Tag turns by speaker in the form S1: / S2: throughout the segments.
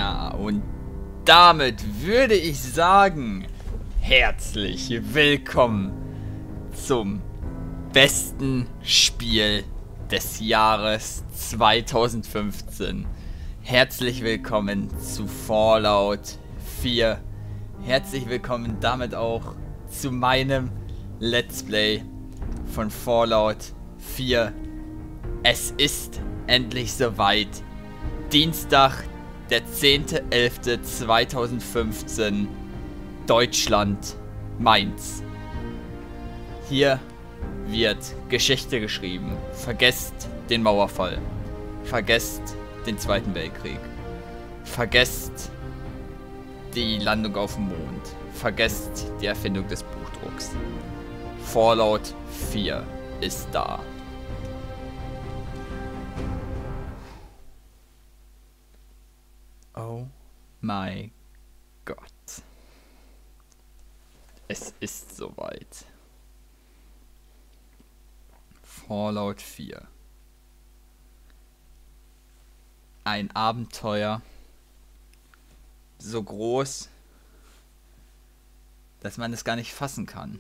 S1: Ja, und damit würde ich sagen, herzlich willkommen zum besten Spiel des Jahres 2015. Herzlich willkommen zu Fallout 4. Herzlich willkommen damit auch zu meinem Let's Play von Fallout 4. Es ist endlich soweit. Dienstag, der 10.11.2015, Deutschland, Mainz. Hier wird Geschichte geschrieben. Vergesst den Mauerfall. Vergesst den Zweiten Weltkrieg. Vergesst die Landung auf dem Mond. Vergesst die Erfindung des Buchdrucks. Fallout 4 ist da. Oh mein Gott. Es ist soweit. Fallout 4. Ein Abenteuer so groß, dass man es gar nicht fassen kann.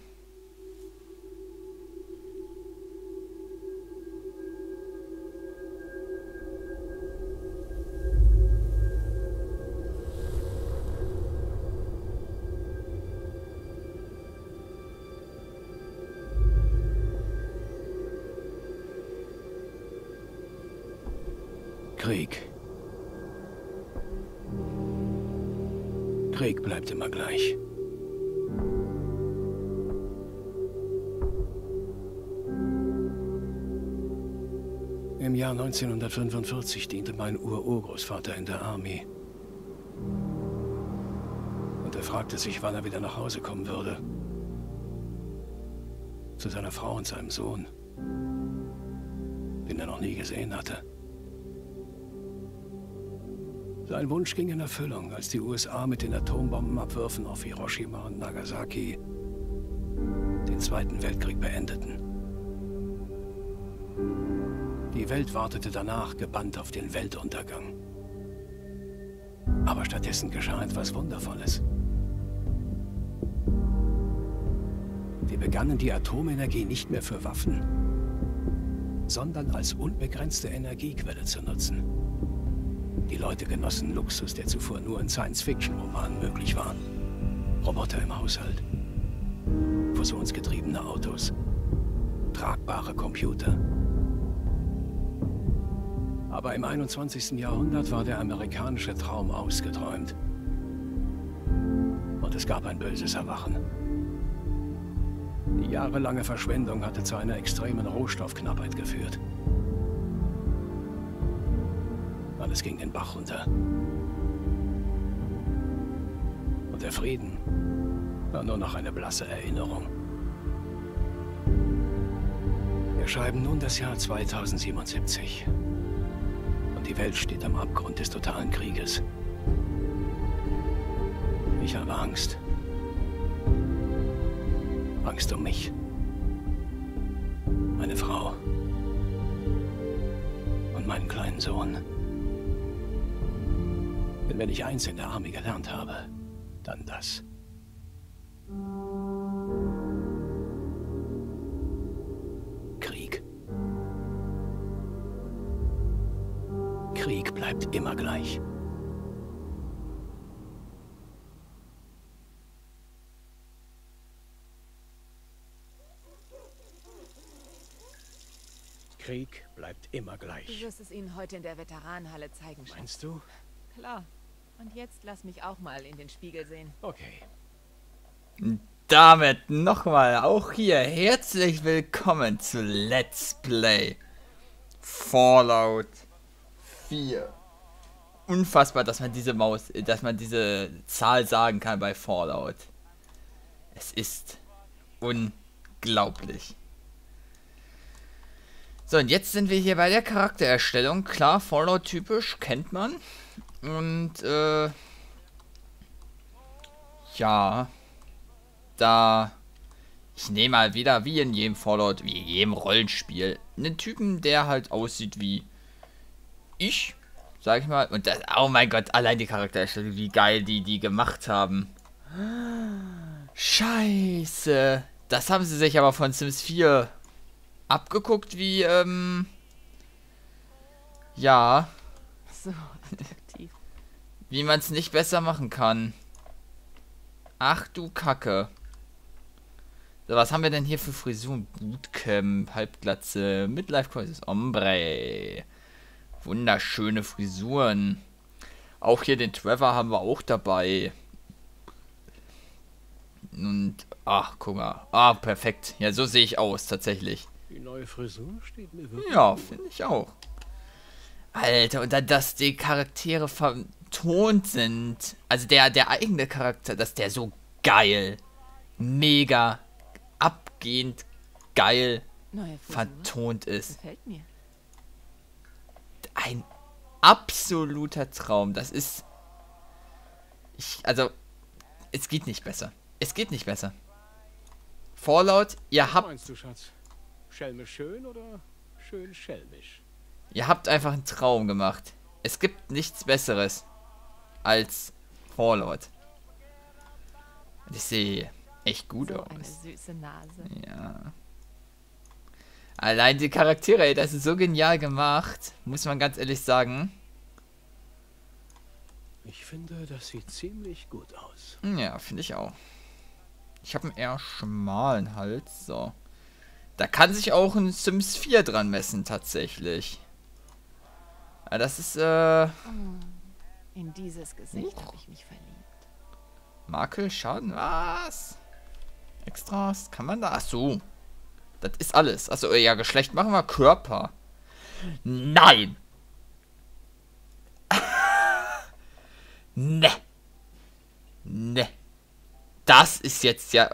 S2: Krieg. Krieg bleibt immer gleich. Im Jahr 1945 diente mein Urgroßvater in der Armee. Und er fragte sich, wann er wieder nach Hause kommen würde. Zu seiner Frau und seinem Sohn, den er noch nie gesehen hatte. Sein Wunsch ging in Erfüllung, als die USA mit den Atombombenabwürfen auf Hiroshima und Nagasaki den Zweiten Weltkrieg beendeten. Die Welt wartete danach gebannt auf den Weltuntergang. Aber stattdessen geschah etwas Wundervolles. Wir begannen die Atomenergie nicht mehr für Waffen, sondern als unbegrenzte Energiequelle zu nutzen. Die Leute genossen Luxus, der zuvor nur in Science-Fiction-Romanen möglich war. Roboter im Haushalt, fusionsgetriebene Autos, tragbare Computer. Aber im 21. Jahrhundert war der amerikanische Traum ausgeträumt. Und es gab ein böses Erwachen. Die jahrelange Verschwendung hatte zu einer extremen Rohstoffknappheit geführt. Alles ging den Bach runter. Und der Frieden war nur noch eine blasse Erinnerung. Wir schreiben nun das Jahr 2077. Und die Welt steht am Abgrund des totalen Krieges. Ich habe Angst. Angst um mich. Meine Frau. Und meinen kleinen Sohn. Denn wenn ich eins in der Armee gelernt habe, dann das. Krieg. Krieg bleibt immer gleich. Krieg bleibt immer gleich.
S3: Du wirst es ihnen heute in der Veteranenhalle zeigen, Chef.
S2: Meinst du?
S3: Klar. Und jetzt lass mich auch mal in den Spiegel sehen.
S2: Okay.
S1: Damit nochmal auch hier herzlich willkommen zu Let's Play Fallout 4. Unfassbar, dass man diese Zahl sagen kann bei Fallout. Es ist unglaublich. So, und jetzt sind wir hier bei der Charaktererstellung. Klar, Fallout typisch, kennt man. Und, ja, ich nehme mal wieder, wie in jedem Fallout, wie in jedem Rollenspiel, einen Typen, der halt aussieht wie ich, Sag ich mal. Und das, oh mein Gott, allein die Charaktererstellung, wie geil die gemacht haben. Scheiße. Das haben sie sich aber von Sims 4 abgeguckt, wie, ja,
S3: So attraktiv.
S1: wie man es nicht besser machen kann. Ach du Kacke. So, was haben wir denn hier für Frisuren? Bootcamp, Halbglatze, Midlife Crisis, Ombre. Wunderschöne Frisuren. Auch hier den Trevor haben wir auch dabei. Und, ach, guck mal. Ah, perfekt. Ja, so sehe ich aus, tatsächlich.
S2: Die neue Frisur steht mir wirklich
S1: Ja,
S2: gut.
S1: finde ich auch. Alter, und dann, dass die Charaktere vertont sind. Also der eigene Charakter, dass der so geil, mega, abgehend geil
S3: Neue Frisur.
S1: vertont ist.
S3: Gefällt mir.
S1: Ein absoluter Traum. Das ist... Also, es geht nicht besser. Es geht nicht besser. Fallout, ihr
S2: Was
S1: habt...
S2: meinst du, Schatz? Schelmisch schön oder schön schelmisch?
S1: Ihr habt einfach einen Traum gemacht. Es gibt nichts Besseres als Fallout. Und ich sehe echt gut
S3: So eine
S1: aus.
S3: süße Nase.
S1: Ja. Allein die Charaktere, ey, das ist so genial gemacht. Muss man ganz ehrlich sagen.
S2: Ich finde, das sieht ziemlich gut aus.
S1: Ja, finde ich auch. Ich habe einen eher schmalen Hals, so. Da kann sich auch ein Sims 4 dran messen, tatsächlich. Ja, das ist,
S3: In dieses Gesicht habe ich mich verliebt.
S1: Makel, Schaden, was? Extras, kann man da? Ach so. Das ist alles. Achso, ja, Geschlecht machen wir, Körper. Nein! Ne. Ne. Das ist jetzt ja...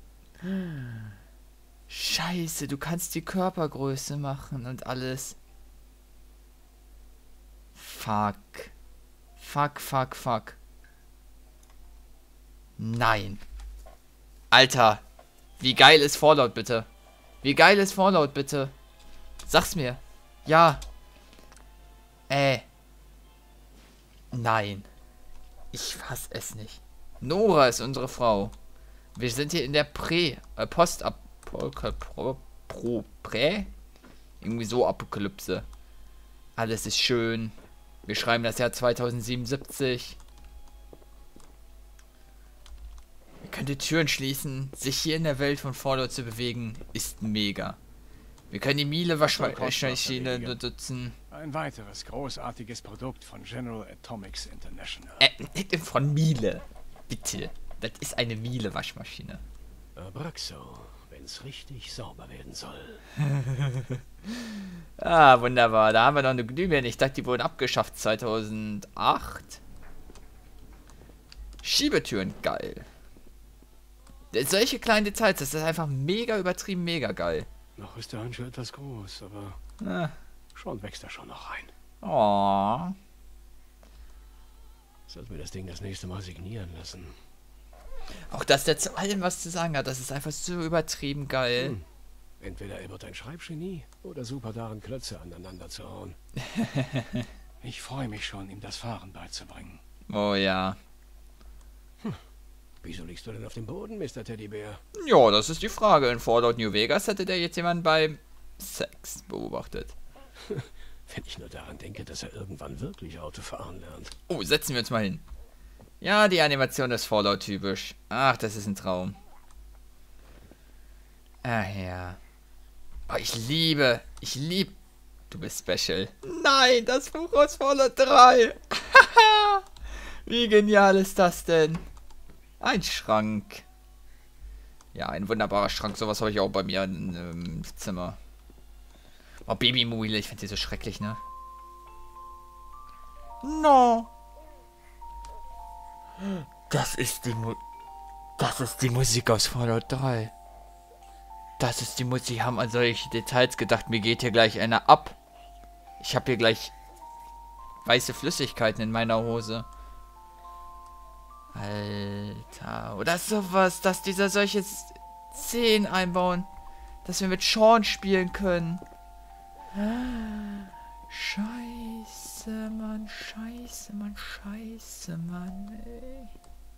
S1: Scheiße, du kannst die Körpergröße machen und alles. Fuck. Fuck, fuck, fuck. Nein. Alter. Wie geil ist Fallout, bitte? Wie geil ist Fallout, bitte? Sag's mir. Ja. Nein. Ich fass es nicht. Nora ist unsere Frau. Wir sind hier in der irgendwie so Apokalypse. Alles ist schön. Wir schreiben das Jahr 2077. Wir können die Türen schließen. Sich hier in der Welt von Fallout zu bewegen, ist mega. Wir können die Miele-Waschmaschine nutzen.
S2: Ein weiteres großartiges Produkt von General Atomics International.
S1: Von Miele. Bitte. Das ist eine Miele-Waschmaschine.
S2: Abraxo, wenn's richtig sauber werden soll.
S1: Ah, wunderbar. Da haben wir noch eine Glühbirne. Ich dachte, die wurden abgeschafft 2008. Schiebetüren, geil. Solche kleinen Details, das ist einfach mega übertrieben, mega geil.
S2: Noch ist der Handschuh etwas groß, aber
S1: Ah.
S2: schon wächst er schon noch rein.
S1: Oh.
S2: Sollten wir das Ding das nächste Mal signieren lassen.
S1: Auch dass der zu allem was zu sagen hat, das ist einfach so übertrieben geil.
S2: Entweder er wird ein Schreibgenie oder super darin, Klötze aneinander zu hauen. Ich freue mich schon, ihm das Fahren beizubringen.
S1: Oh ja.
S2: Wieso liegst du denn auf dem Boden, Mr. Teddybär?
S1: Ja, das ist die Frage. In Fallout New Vegas hätte der jetzt jemanden beim Sex beobachtet.
S2: Wenn ich nur daran denke, dass er irgendwann wirklich Auto fahren lernt.
S1: Oh, setzen wir uns mal hin. Ja, die Animation ist Fallout-typisch. Ach, das ist ein Traum. Ach ja. Oh, ich liebe. Du bist special. Nein, das Buch aus Fallout 3. Wie genial ist das denn? Ein Schrank. Ja, ein wunderbarer Schrank. Sowas habe ich auch bei mir im Zimmer. Oh, Babymobile, ich finde die so schrecklich, ne? No. Das ist die Musik aus Fallout 3. Das ist die Musik. Sie haben an solche Details gedacht. Mir geht hier gleich einer ab. Ich habe hier gleich weiße Flüssigkeiten in meiner Hose. Alter. Oder sowas, dass dieser solche Szenen einbauen. Dass wir mit Sean spielen können. Scheiße. Mann. Scheiße, Mann. Scheiße, Mann, ey.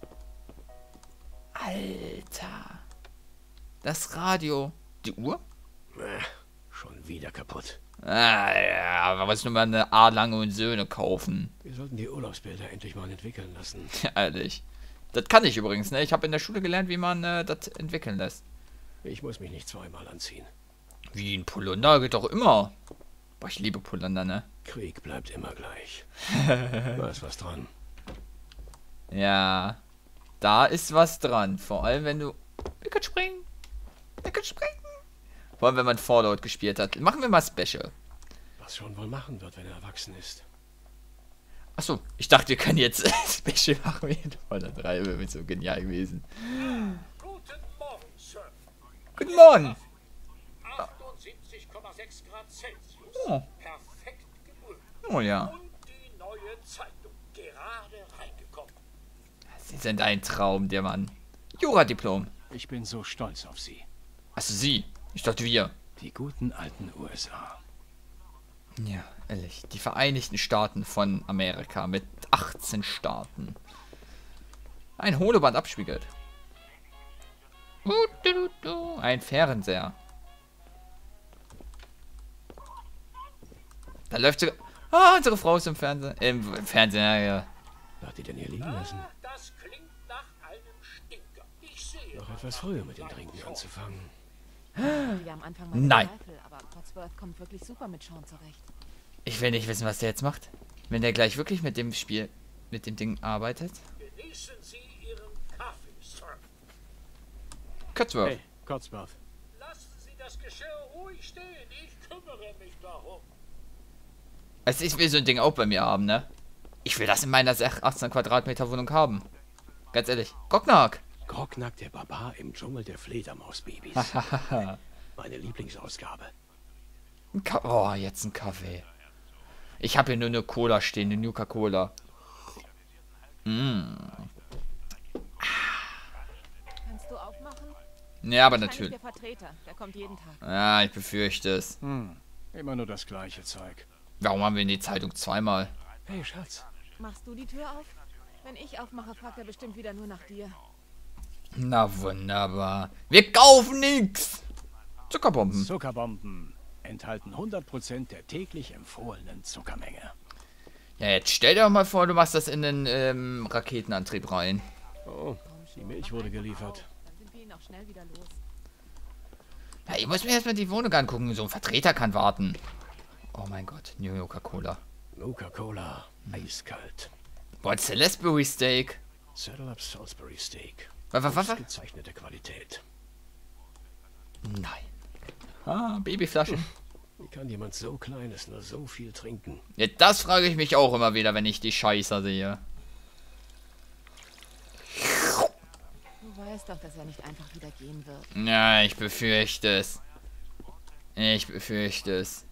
S1: Alter. Das Radio. Die Uhr?
S2: Schon wieder kaputt.
S1: Ah, ja, aber was nur mal eine A. Lange und Söhne kaufen.
S2: Wir sollten die Urlaubsbilder endlich mal entwickeln lassen.
S1: Ehrlich. Das kann ich übrigens, ne? Ich habe in der Schule gelernt, wie man das entwickeln lässt.
S2: Ich muss mich nicht zweimal anziehen.
S1: Wie ein Polunder geht doch immer. Boah, ich liebe Polunder, ne?
S2: Krieg bleibt immer gleich. Da ist was dran.
S1: Ja. Da ist was dran. Vor allem, wenn du... Wir können springen. Wir können springen. Vor allem, wenn man Fallout gespielt hat. Machen wir mal Special.
S2: Was schon wohl machen wird, wenn er erwachsen ist.
S1: Achso, ich dachte, wir können jetzt Special machen wie in Fallout 3. Wäre so genial gewesen.
S4: Guten Morgen, Sir.
S1: Guten Morgen.
S4: 78,6 Grad Celsius.
S1: Oh.
S4: Perfekt gebrüht.
S1: Oh ja.
S4: Und die neue Zeitung. Gerade reingekommen.
S1: Sie sind ein Traum, der Mann. Jura-Diplom.
S2: Ich bin so stolz auf Sie.
S1: Achso, Sie. Ich dachte, wir.
S2: Die guten alten USA.
S1: Ja, ehrlich. Die Vereinigten Staaten von Amerika mit 18 Staaten. Ein Holoband abspiegelt. Ein Fernseher. Da läuft sogar... Ah, unsere Frau ist im Fernsehen. Im Fernsehen, ja.
S2: Wer hat die denn hier liegen lassen?
S4: Das klingt nach einem Stinker. Ich sehe.
S2: Noch etwas früher mit dem Trinken anzufangen.
S3: Wir am Anfang meine
S1: Nein.
S3: Zweifel, aber Cotsworth kommt wirklich super mit Sean zurecht.
S1: Ich will nicht wissen, was der jetzt macht. Wenn der gleich wirklich mit dem Spiel, mit dem Ding arbeitet.
S4: Genießen Sie Ihren Kaffee, Sir.
S1: Cotsworth.
S2: Hey, Cotsworth.
S4: Lassen Sie das Geschirr ruhig stehen. Ich kümmere mich darum.
S1: Also ich will so ein Ding auch bei mir haben, ne? Ich will das in meiner 18 Quadratmeter Wohnung haben. Ganz ehrlich. Gocknack.
S2: Grognack, der Barbar im Dschungel der Fledermausbabys. Meine Lieblingsausgabe.
S1: Oh, jetzt ein Kaffee. Ich habe hier nur eine Cola stehen, eine Nuka-Cola.
S3: Kannst du aufmachen?
S1: Ja, aber
S3: Wahrscheinlich
S1: natürlich.
S3: der Vertreter, der kommt jeden Tag.
S1: Ja, ich befürchte es.
S2: Immer nur das gleiche Zeug.
S1: Warum haben wir in die Zeitung zweimal?
S2: Hey, Schatz.
S3: Machst du die Tür auf? Wenn ich aufmache, fragt er bestimmt wieder nur nach dir.
S1: Na wunderbar. Wir kaufen nix. Zuckerbomben.
S2: Zuckerbomben enthalten 100% der täglich empfohlenen Zuckermenge.
S1: Ja, jetzt stell dir doch mal vor, du machst das in den Raketenantrieb rein.
S2: Oh, die Milch wurde geliefert.
S3: Dann sind wir ihn auch schnell wieder los.
S1: Ja, ich muss mir erstmal die Wohnung angucken. So ein Vertreter kann warten. Oh mein Gott, New Coca-Cola.
S2: Coca-Cola, eiskalt.
S1: Boah, Salisbury Steak.
S2: Saddle Up Salisbury Steak.
S1: Was?
S2: Gezeichnete Qualität.
S1: Nein. Ah, Babyflaschen.
S2: Wie kann jemand so Kleines nur so viel trinken?
S1: Ja, das frage ich mich auch immer wieder, wenn ich die Scheiße sehe.
S3: Du weißt doch, dass er nicht einfach wieder gehen wird.
S1: Ja, ich befürchte es. Ich befürchte es.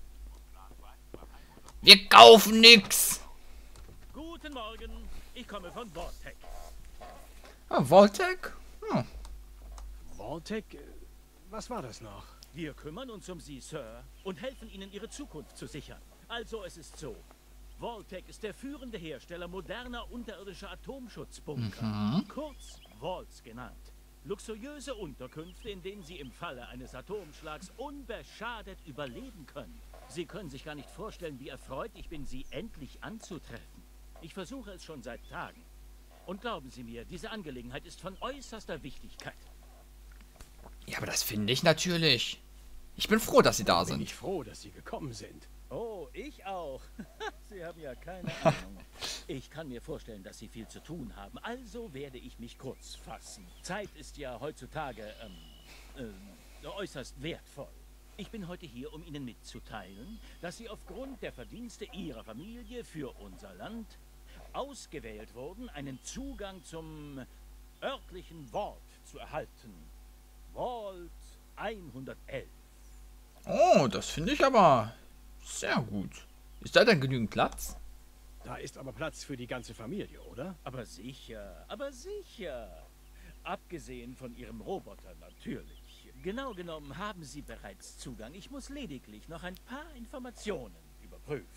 S1: Wir kaufen nix.
S4: Guten Morgen. Ich komme von Vortec.
S1: Ah, Voltec? Hm.
S2: Vaultec? Was war das noch?
S4: Wir kümmern uns um Sie, Sir, und helfen Ihnen, Ihre Zukunft zu sichern. Also, es ist so. Vaultec ist der führende Hersteller moderner unterirdischer Atomschutzbunker. Kurz Vaults genannt. Luxuriöse Unterkünfte, in denen Sie im Falle eines Atomschlags unbeschadet überleben können. Sie können sich gar nicht vorstellen, wie erfreut ich bin, Sie endlich anzutreffen. Ich versuche es schon seit Tagen. Und glauben Sie mir, diese Angelegenheit ist von äußerster Wichtigkeit.
S1: Ja, aber das finde ich natürlich. Ich bin froh, dass Sie da
S2: Bin
S1: sind.
S2: ich froh, dass Sie gekommen sind.
S4: Oh, ich auch. Sie haben ja keine Ahnung. Ich kann mir vorstellen, dass Sie viel zu tun haben. Also werde ich mich kurz fassen. Zeit ist ja heutzutage äußerst wertvoll. Ich bin heute hier, um Ihnen mitzuteilen, dass Sie aufgrund der Verdienste Ihrer Familie für unser Land ausgewählt wurden, einen Zugang zum örtlichen Vault zu erhalten. Vault 111.
S1: Oh, das finde ich aber sehr gut. Ist da denn genügend Platz?
S2: Da ist aber Platz für die ganze Familie, oder?
S4: Aber sicher, aber sicher. Abgesehen von Ihrem Roboter natürlich. Genau genommen haben Sie bereits Zugang. Ich muss lediglich noch ein paar Informationen überprüfen.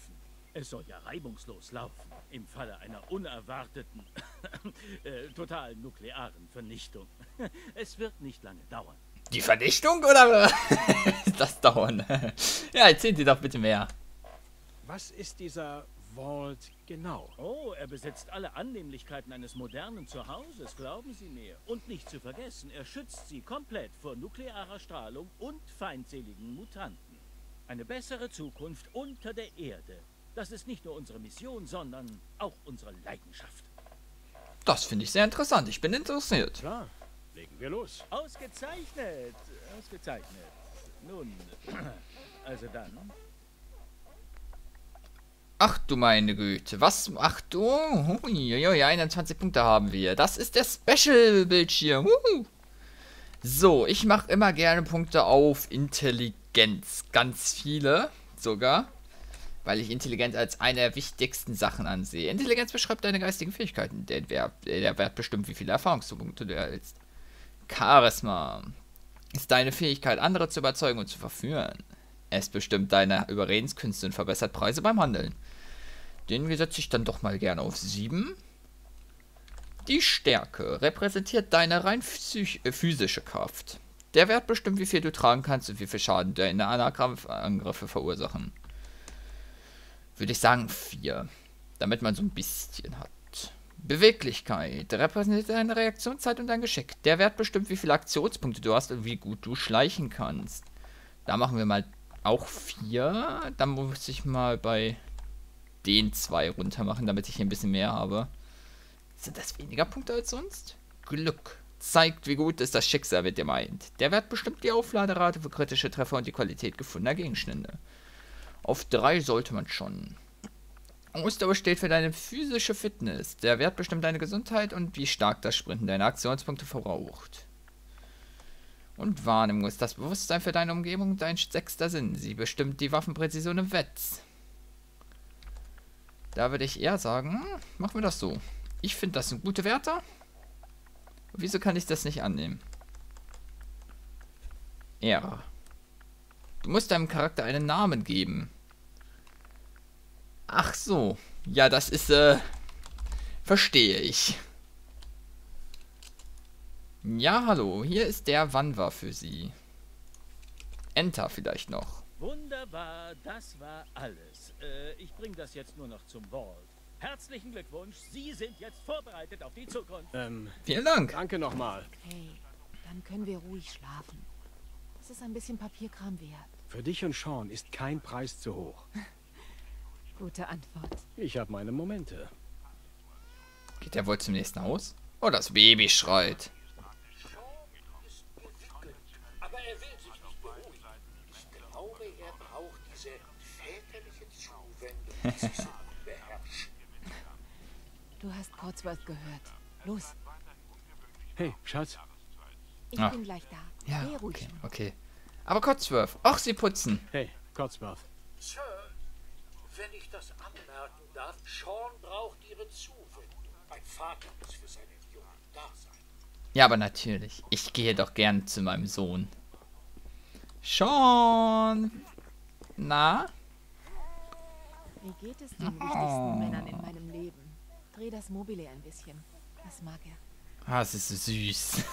S4: Es soll ja reibungslos laufen, im Falle einer unerwarteten, totalen nuklearen Vernichtung. Es wird nicht lange dauern.
S1: Die Vernichtung oder das dauern? Ja, erzählen Sie doch bitte mehr.
S2: Was ist dieser Vault genau?
S4: Oh, er besitzt alle Annehmlichkeiten eines modernen Zuhauses, glauben Sie mir. Und nicht zu vergessen, er schützt Sie komplett vor nuklearer Strahlung und feindseligen Mutanten. Eine bessere Zukunft unter der Erde. Das ist nicht nur unsere Mission, sondern auch unsere Leidenschaft.
S1: Das finde ich sehr interessant. Ich bin interessiert.
S2: Klar, legen wir los.
S4: Ausgezeichnet, ausgezeichnet. Nun, also dann.
S1: Ach du meine Güte. Was? Ach du. Huiuiui, 21 Punkte haben wir. Das ist der Special-Bildschirm. So, ich mache immer gerne Punkte auf Intelligenz. Ganz viele sogar. Weil ich Intelligenz als eine der wichtigsten Sachen ansehe. Intelligenz beschreibt deine geistigen Fähigkeiten. Der Wert bestimmt, wie viele Erfahrungspunkte du erhältst. Charisma ist deine Fähigkeit, andere zu überzeugen und zu verführen. Es bestimmt deine Überredenskünste und verbessert Preise beim Handeln. Den setze ich dann doch mal gerne auf 7. Die Stärke repräsentiert deine rein physische Kraft. Der Wert bestimmt, wie viel du tragen kannst und wie viel Schaden deine Angriffe verursachen. Würde ich sagen 4. Damit man so ein bisschen hat. Beweglichkeit repräsentiert deine Reaktionszeit und dein Geschick. Der Wert bestimmt, wie viele Aktionspunkte du hast und wie gut du schleichen kannst. Da machen wir mal auch 4. Dann muss ich mal bei den 2 runter machen, damit ich hier ein bisschen mehr habe. Sind das weniger Punkte als sonst? Glück zeigt, wie gut ist das Schicksal mit dir meint. Der Wert bestimmt die Aufladerate für kritische Treffer und die Qualität gefundener Gegenstände. Auf 3 sollte man schon. Ausdauer steht für deine physische Fitness. Der Wert bestimmt deine Gesundheit und wie stark das Sprinten deine Aktionspunkte verbraucht. Und Wahrnehmung ist das Bewusstsein für deine Umgebung dein 6. Sinn. Sie bestimmt die Waffenpräzision im Wetz. Da würde ich eher sagen, machen wir das so. Ich finde, das sind gute Werte. Wieso kann ich das nicht annehmen? Ja. Du musst deinem Charakter einen Namen geben. Ach so. Ja, das ist, verstehe ich. Ja, hallo. Hier ist der Wanwa für Sie. Enter vielleicht noch.
S4: Wunderbar, das war alles. Ich bringe das jetzt nur noch zum Vault. Herzlichen Glückwunsch, Sie sind jetzt vorbereitet auf die Zukunft.
S1: Vielen Dank.
S2: Danke nochmal.
S3: Okay, dann können wir ruhig schlafen. Das ist ein bisschen Papierkram wert.
S2: Für dich und Sean ist kein Preis zu hoch.
S3: Gute Antwort.
S2: Ich habe meine Momente.
S1: Geht der wohl zum nächsten Haus? Oh, das Baby schreit.
S5: Aber er will sich nicht beruhigen. Ich glaube, er braucht diese väterliche Zuwendung, die sich so gut beherrscht.
S3: Du hast Codsworth gehört. Los,
S2: Hey, Schatz.
S3: ich
S1: Ah.
S3: bin gleich da.
S1: Ja,
S3: Geh ruhig.
S1: okay, okay. Aber Codsworth, auch Sie putzen.
S2: Hey, Codsworth.
S5: Sir, wenn ich das anmerken darf, Sean braucht Ihre Zuwendung. Ein Vater muss für seinen Jungen da sein.
S1: Ja, aber natürlich. Ich gehe doch gern zu meinem Sohn. Sean! Na?
S3: Wie geht es den wichtigsten Männern in meinem Leben? Dreh das Mobile ein bisschen. Das mag er.
S1: Ah, es ist so süß.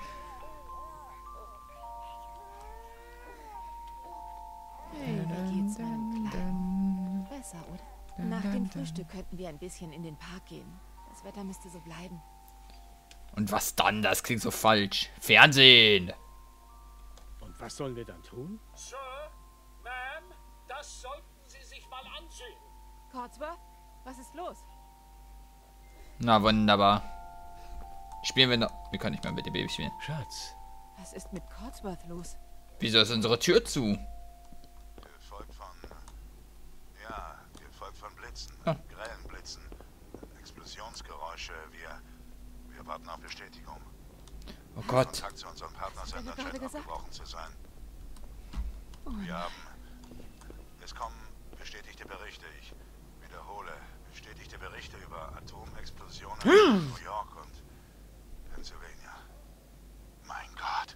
S3: Hey, wie geht's meinem Kleinen? Besser, oder? Nach dem Frühstück könnten wir ein bisschen in den Park gehen. Das Wetter müsste so bleiben.
S1: Und was dann? Das klingt so falsch. Fernsehen!
S2: Und was sollen wir dann tun?
S5: Sir, Ma'am, das sollten Sie sich mal ansehen.
S3: Codsworth, was ist los?
S1: Na, wunderbar. Spielen wir noch... Wir können nicht mehr mit dem Baby spielen.
S2: Schatz.
S3: Was ist mit Codsworth los?
S1: Wieso ist unsere Tür zu?
S6: Gefolgt von... Ja, gefolgt von Blitzen.
S1: Ah.
S6: Grellen Blitzen. Explosionsgeräusche. Wir warten auf Bestätigung.
S1: Oh Gott.
S6: Kontakt zu unseren Partnersendern
S3: gerade
S6: scheint
S3: gesagt?
S6: abgebrochen zu sein. Wir haben... Es kommen bestätigte Berichte. Ich wiederhole. Bestätigte Berichte über Atomexplosionen in New York und Pennsylvania. Mein Gott.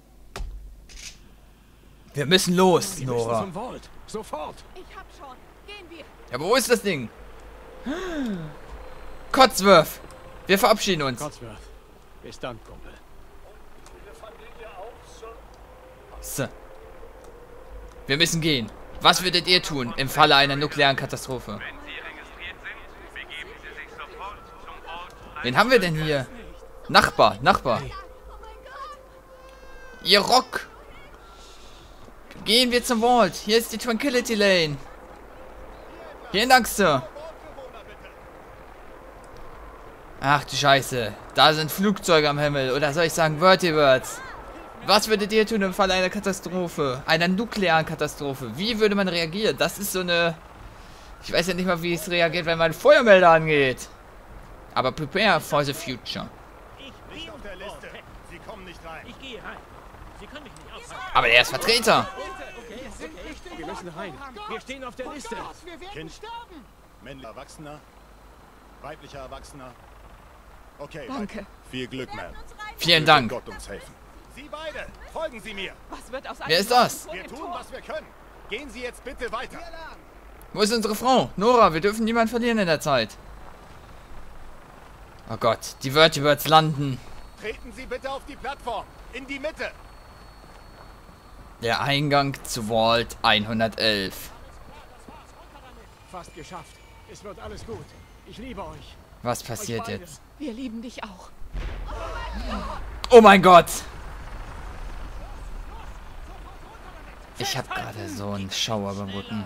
S1: Wir müssen los,
S2: Wir müssen
S1: Nora.
S2: zum Vault. Sofort.
S3: Ich hab schon. Geh gehen wir.
S1: Ja, wo ist das Ding? Codsworth. Wir verabschieden uns.
S2: Codsworth. Bis dann, Kumpel.
S1: So. Wir müssen gehen. Was würdet ihr tun im Falle einer nuklearen Katastrophe?
S7: Wenn Sie registriert sind, begeben Sie sich sofort zum Ort.
S1: Wen haben wir denn hier? Nachbar, Nachbar. Ihr Rock. Gehen wir zum Vault. Hier ist die Tranquility Lane. Vielen Dank, Sir. Ach du Scheiße. Da sind Flugzeuge am Himmel. Oder soll ich sagen Vertibirds? Was würdet ihr tun im Fall einer Katastrophe? Einer nuklearen Katastrophe? Wie würde man reagieren? Das ist so eine... Ich weiß ja nicht mal, wie es reagiert, wenn mein Feuermelder angeht. Aber prepare for the future.
S4: Ich bin auf der Liste. Sie kommen nicht rein. Ich gehe rein. Sie können mich nicht aufhalten.
S1: Aber er ist Vertreter.
S2: Wir müssen rein. Wir stehen auf der Liste.
S8: Kind, männlicher Erwachsener, weiblicher Erwachsener. Okay,
S3: Danke.
S8: weiter. Viel Glück, Ma'am.
S1: Vielen
S8: Möge
S1: Dank.
S8: Gott uns helfen. Sie beide, folgen Sie mir.
S3: Was wird aus
S1: Wer ist das?
S8: Wir tun, was wir können. Gehen Sie jetzt bitte weiter.
S1: Wo ist unsere Frau? Nora, wir dürfen niemanden verlieren in der Zeit. Oh Gott, die Vertibirds landen.
S8: Treten Sie bitte auf die Plattform. In die Mitte.
S1: Der Eingang zu Vault 111.
S2: Fast geschafft. Es wird alles gut. Ich liebe euch.
S1: Was passiert
S2: beide.
S1: jetzt?
S3: Wir lieben dich auch.
S1: Oh mein Gott! Ich habe gerade so einen Schauer beim Rücken.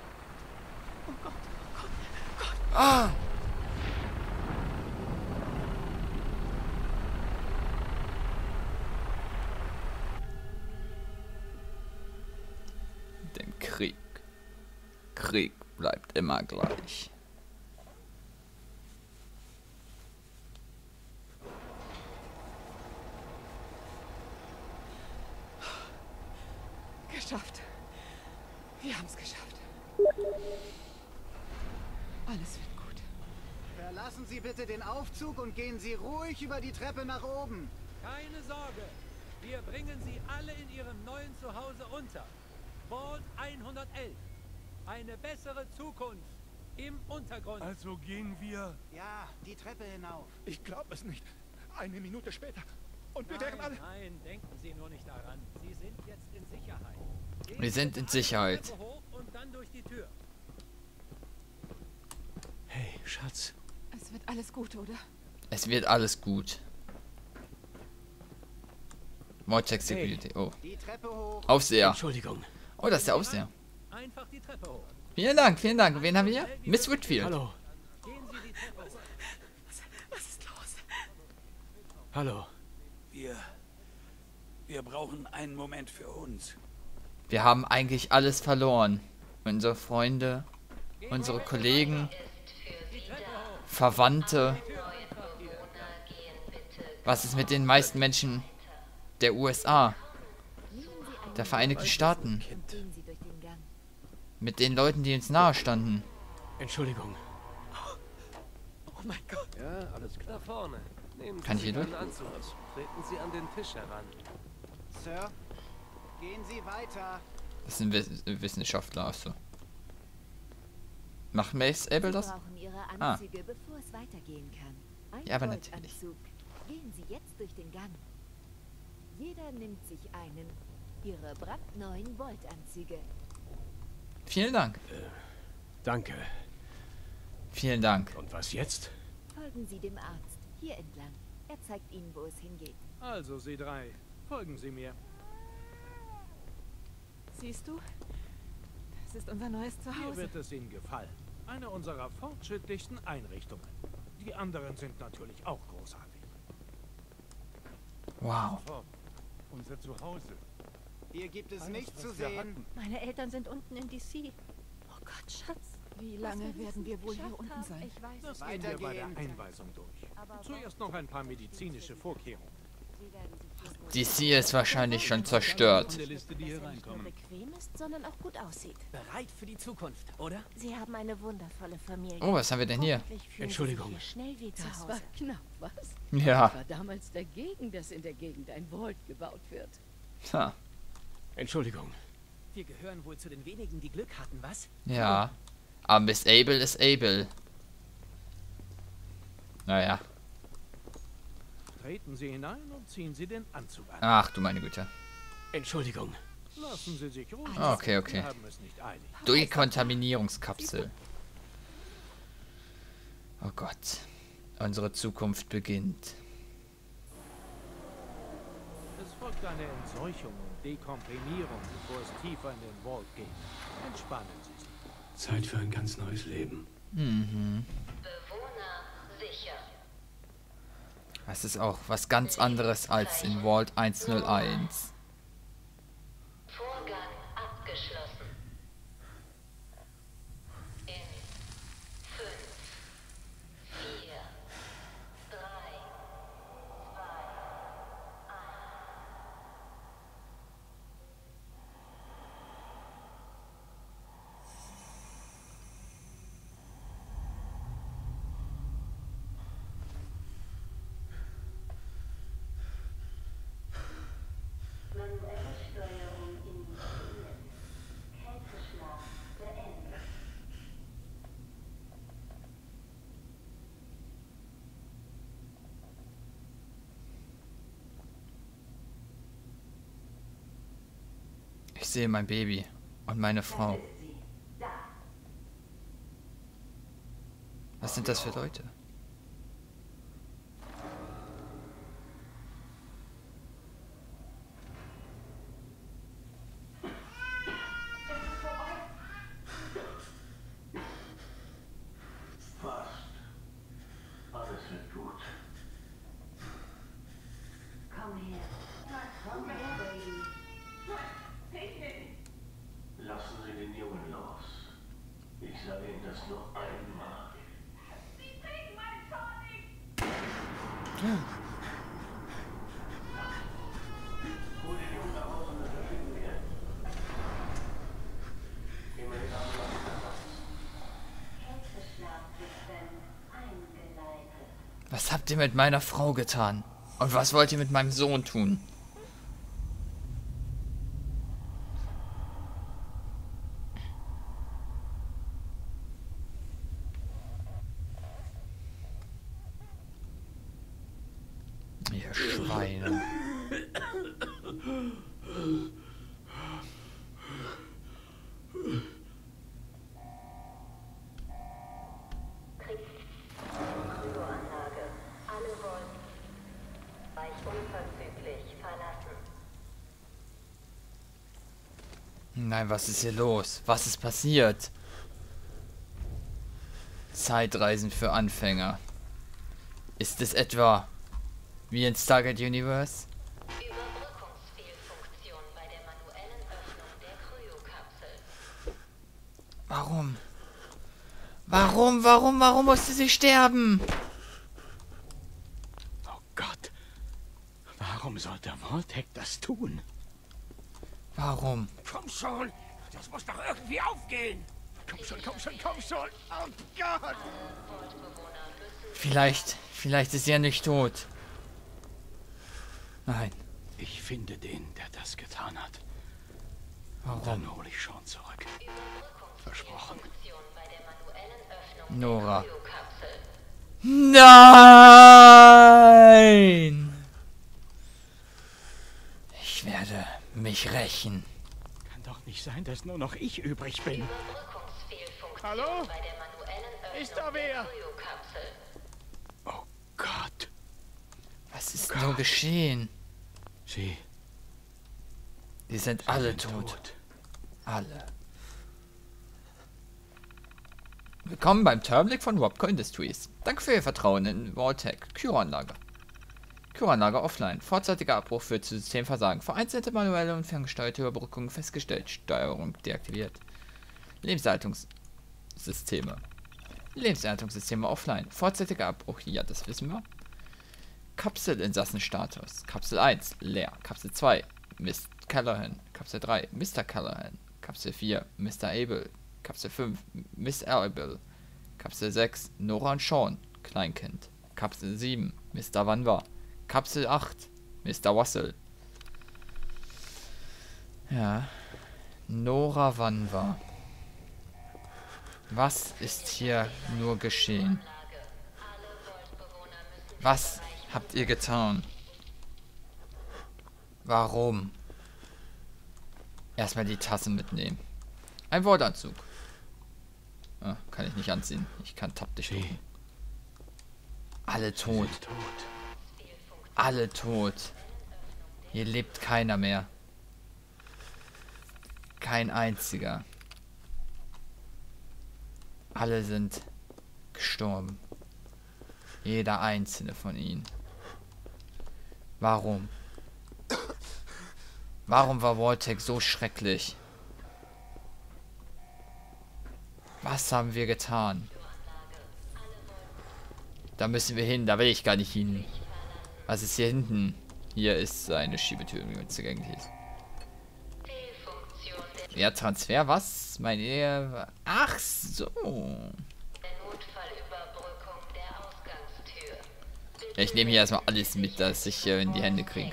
S1: Ah! Denn Krieg bleibt immer gleich.
S3: Geschafft. Wir haben es geschafft. Alles wird gut.
S9: Verlassen Sie bitte den Aufzug und gehen Sie ruhig über die Treppe nach oben.
S10: Keine Sorge, wir bringen Sie alle in Ihrem neuen Zuhause unter. Vault 111. Eine bessere Zukunft im Untergrund.
S8: Also gehen wir...
S9: Ja, die Treppe hinauf.
S8: Ich glaube es nicht. Eine Minute später. Und wir wären alle...
S10: Nein, denken Sie nur nicht daran. Sie sind jetzt in Sicherheit. Gehen
S1: Wir sind
S10: Sie
S1: in
S10: alle
S1: Sicherheit.
S10: die Treppe hoch und dann durch die Tür.
S2: Hey, Schatz.
S3: Es wird alles gut, oder?
S1: Es wird alles gut. Vortex Security. Oh.
S9: Die Treppe hoch.
S1: Aufseher.
S2: Entschuldigung.
S1: Oh, das ist der Aufseher.
S10: Einfach die Treppe hoch.
S1: Vielen Dank, vielen Dank. Wen haben wir hier? Miss Whitfield.
S2: Hallo.
S10: Gehen Sie die Treppe hoch.
S3: Was ist los?
S2: Hallo.
S11: Wir brauchen einen Moment für uns.
S1: Wir haben eigentlich alles verloren. Unsere Freunde, unsere Kollegen, Verwandte. Was ist mit den meisten Menschen der USA, der Vereinigten Staaten?
S3: Gehen Sie durch den Gang.
S1: Mit den Leuten, die uns nahe standen.
S2: Entschuldigung.
S3: Oh mein Gott.
S12: Ja, alles klar vorne. Nehmen
S1: Kann
S12: Sie
S1: ich
S12: sich
S1: hier
S12: einen Anzug. Treten Sie an den Tisch heran.
S9: Sir, gehen Sie weiter.
S1: Das ist ein Wissenschaftler, achso. Macht Mace Able das?
S13: brauchen Ihre
S1: Ah.
S13: Anzüge, bevor es weitergehen kann. Ein
S1: Ja, aber natürlich.
S13: Voltanzug. Gehen Sie jetzt durch den Gang. Jeder nimmt sich einen. Ihre brandneuen Voltanzüge.
S1: Vielen Dank.
S2: Danke.
S1: Vielen Dank.
S2: Und was jetzt?
S13: Folgen Sie dem Arzt. Hier entlang. Er zeigt Ihnen, wo es hingeht.
S10: Also, Sie drei, folgen Sie mir.
S3: Siehst du? Das ist unser neues
S4: Hier
S3: Zuhause.
S4: wird es Ihnen gefallen. Eine unserer fortschrittlichsten Einrichtungen. Die anderen sind natürlich auch großartig.
S1: Wow.
S8: Unser Zuhause.
S9: Hier gibt es
S8: Alles,
S9: nichts
S8: was
S9: zu
S8: wir
S9: sehen.
S8: hatten.
S13: Meine Eltern sind unten in DC. Oh Gott, Schatz.
S3: Wie lange werden wir wohl hier unten sein?
S13: Ich weiß
S4: Das
S13: es
S4: gehen wir bei der
S9: Weitergehen.
S4: Einweisung durch. Zuerst noch ein paar medizinische Vorkehrungen.
S13: Sie werden sich wohl
S1: DC ist wahrscheinlich schon zerstört.
S12: der Liste, die hier
S13: dass er nicht nur
S12: reinkommen.
S13: bequem ist, sondern auch gut aussieht.
S12: Bereit für die Zukunft, oder?
S13: Sie haben eine wundervolle Familie.
S1: Oh, was haben wir denn hier?
S13: Hoffentlich fühlen Sie
S2: Entschuldigung.
S13: sich hier schnell wie zu
S14: Das
S13: Hause.
S14: war knapp, was?
S1: Ja.
S14: Ich war damals dagegen, dass in der Gegend ein Vault gebaut wird.
S1: Ha.
S2: Entschuldigung.
S12: Wir gehören wohl zu den wenigen, die Glück hatten, was?
S1: Ja. Aber Miss Able ist Able. Naja.
S4: Treten Sie hinein und ziehen Sie den Anzug an.
S1: Ach du meine Güte.
S2: Entschuldigung.
S4: Lassen Sie sich ruhig.
S1: Okay, okay.
S4: Wir haben es nicht eilig.
S1: Dekontaminierungskapsel. Oh Gott. Unsere Zukunft beginnt.
S4: Es folgt eine Entseuchung und Dekomprimierung, bevor es tiefer in den Vault geht. Entspannen Sie sich.
S2: Zeit für ein ganz neues Leben.
S1: Mhm.
S13: Bewohner sicher.
S1: Das ist auch was ganz anderes als in Vault 101.
S13: Vorgang abgeschlossen. In 5, 4, 3, 2, 1. Manuelle Steuerung initiiert. Kälteschlaf beendet.
S1: Ich sehe mein Baby und meine Frau. Was sind das für Leute?
S5: Fast. Alles wird gut.
S13: Komm her. Komm her, Baby.
S5: Lassen Sie den Jungen los. Ich sage Ihnen das nur einmal.
S13: Sie kriegen meinen Tonic!
S5: Hol den Jungen nach Hause und dann verschwinden wir. Gehen wir den Abend.
S13: Kälteschlafsystem eingeleitet.
S1: Was habt ihr mit meiner Frau getan? Und was wollt ihr mit meinem Sohn tun? Ihr Schweine.
S13: Kryoanlage. Alle wollen Bereich unverzüglich verlassen.
S1: Nein, was ist hier los? Was ist passiert? Zeitreisen für Anfänger. Ist es etwa wie in Stargate Universe?
S13: Überbrückungsfehlfunktion bei der manuellen Öffnung der Kryokapsel.
S1: Warum? Warum musste sie sterben?
S2: Oh Gott. Warum sollte Vault-Tec das tun?
S1: Warum?
S11: Komm schon. Das muss doch irgendwie aufgehen.
S8: Komm schon, komm schon, komm schon. Oh Gott.
S1: Vielleicht ist sie ja nicht tot. Nein.
S2: Ich finde den, der das getan hat.
S1: Warum?
S2: Dann hole ich Sean zurück. Versprochen.
S1: Nora. Nein! Ich werde mich rächen.
S2: Kann doch nicht sein, dass nur noch ich übrig bin.
S8: Hallo? Ist da wer?
S2: Oh Gott.
S1: Was ist nur geschehen?
S2: Sie
S1: Die sind alle tot. Alle. Willkommen beim Terminal von Robco Industries. Danke für Ihr Vertrauen in Vault-Tec. Kryoanlage. Kryoanlage offline. Vorzeitiger Abbruch führt zu Systemversagen. Vereinzelte manuelle und ferngesteuerte Überbrückungen festgestellt. Steuerung deaktiviert. Lebenshaltungssysteme. Lebenshaltungssysteme offline. Vorzeitiger Abbruch. Ja, das wissen wir. Kapselinsassenstatus. Kapsel 1. Leer. Kapsel 2. Miss Callahan. Kapsel 3. Mr. Callahan. Kapsel 4. Mr. Able. Kapsel 5, Miss Able. Kapsel 6, Nora und Sean, Kleinkind. Kapsel 7, Mr. Wanwa. Kapsel 8, Mr. Wassel. Ja. Nora Wanwa. Was ist hier nur geschehen? Was habt ihr getan? Warum? Erstmal die Tasse mitnehmen. Ein Wortanzug. Ah, kann ich nicht anziehen. Ich kann taptisch drücken. Alle tot. Alle tot. Hier lebt keiner mehr. Kein einziger. Alle sind gestorben. Jeder einzelne von ihnen. Warum? Warum war Vault-Tec so schrecklich? Was haben wir getan? Da müssen wir hin, da will ich gar nicht hin. Was ist hier hinten? Hier ist eine Schiebetür, die zugänglich ist. Ja, Transfer, was? Meine... Ach so. Ich nehme hier erstmal alles mit, das ich in die Hände kriege.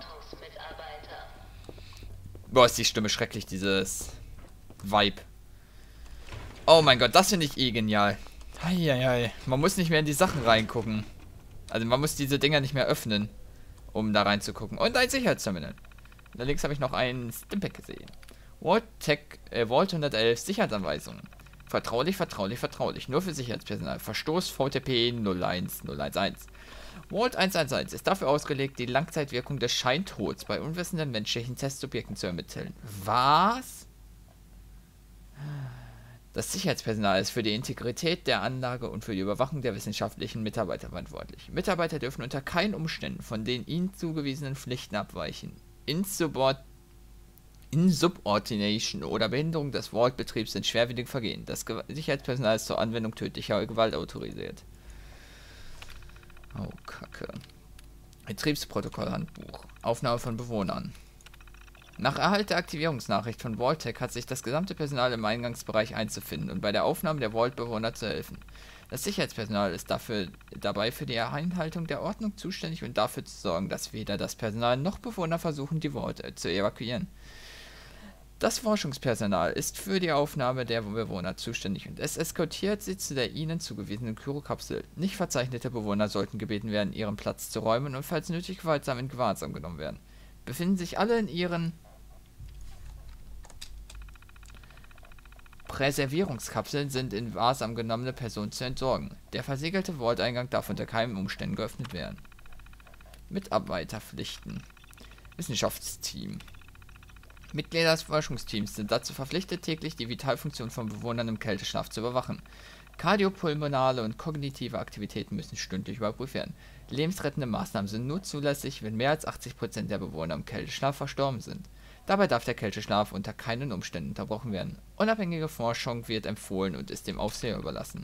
S1: Boah, ist die Stimme schrecklich, dieses Vibe. Oh mein Gott, das finde ich eh genial. Heieiei. Man muss nicht mehr in die Sachen reingucken. Also man muss diese Dinger nicht mehr öffnen, um da reinzugucken. Und ein Sicherheitsterminal. Da links habe ich noch einen Stimpack gesehen. Vault 111 Sicherheitsanweisungen. Vertraulich, vertraulich, vertraulich. Nur für Sicherheitspersonal. Verstoß VTP 01011. Vault 111 ist dafür ausgelegt, die Langzeitwirkung des Scheintods bei unwissenden menschlichen Testsubjekten zu ermitteln. Was? Das Sicherheitspersonal ist für die Integrität der Anlage und für die Überwachung der wissenschaftlichen Mitarbeiter verantwortlich. Mitarbeiter dürfen unter keinen Umständen von den ihnen zugewiesenen Pflichten abweichen. Insubordination oder Behinderung des Vault-Betriebs sind schwerwiegende Vergehen. Das Sicherheitspersonal ist zur Anwendung tödlicher Gewalt autorisiert. Oh, Kacke. Betriebsprotokollhandbuch. Aufnahme von Bewohnern. Nach Erhalt der Aktivierungsnachricht von Vault-Tec hat sich das gesamte Personal im Eingangsbereich einzufinden und bei der Aufnahme der Vault-Bewohner zu helfen. Das Sicherheitspersonal ist dabei für die Einhaltung der Ordnung zuständig und dafür zu sorgen, dass weder das Personal noch Bewohner versuchen, die Vault zu evakuieren. Das Forschungspersonal ist für die Aufnahme der Bewohner zuständig und es eskortiert sie zu der ihnen zugewiesenen Kyrokapsel. Nicht verzeichnete Bewohner sollten gebeten werden, ihren Platz zu räumen und falls nötig gewaltsam in Gewahrsam genommen werden. Befinden sich alle in ihren Präservierungskapseln, sind in Wahrsam genommene Personen zu entsorgen. Der versiegelte Vault-Eingang darf unter keinen Umständen geöffnet werden. Mitarbeiterpflichten. Wissenschaftsteam. Mitglieder des Forschungsteams sind dazu verpflichtet, täglich die Vitalfunktion von Bewohnern im Kälteschlaf zu überwachen. Kardiopulmonale und kognitive Aktivitäten müssen stündlich überprüft werden. Lebensrettende Maßnahmen sind nur zulässig, wenn mehr als 80% der Bewohner im Kälteschlaf verstorben sind. Dabei darf der Kälteschlaf unter keinen Umständen unterbrochen werden. Unabhängige Forschung wird empfohlen und ist dem Aufseher überlassen.